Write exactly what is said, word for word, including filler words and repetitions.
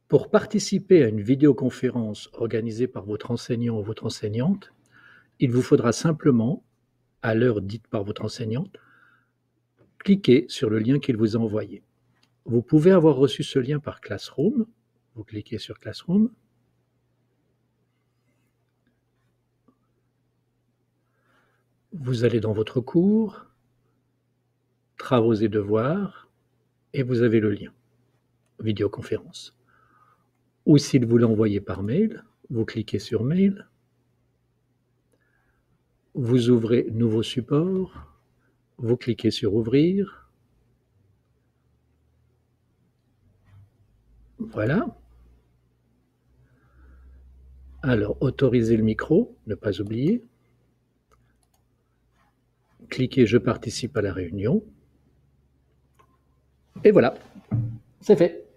Pour participer à une vidéoconférence organisée par votre enseignant ou votre enseignante, il vous faudra simplement, à l'heure dite par votre enseignante, cliquer sur le lien qu'il vous a envoyé. Vous pouvez avoir reçu ce lien par Classroom. Vous cliquez sur Classroom. Vous allez dans votre cours, Travaux et devoirs, et vous avez le lien, vidéoconférence. Ou s'il vous l'a envoyé par mail, vous cliquez sur Mail, vous ouvrez Nouveau support, vous cliquez sur Ouvrir. Voilà. Alors, autoriser le micro, ne pas oublier. Cliquez Je participe à la réunion. Et voilà, c'est fait.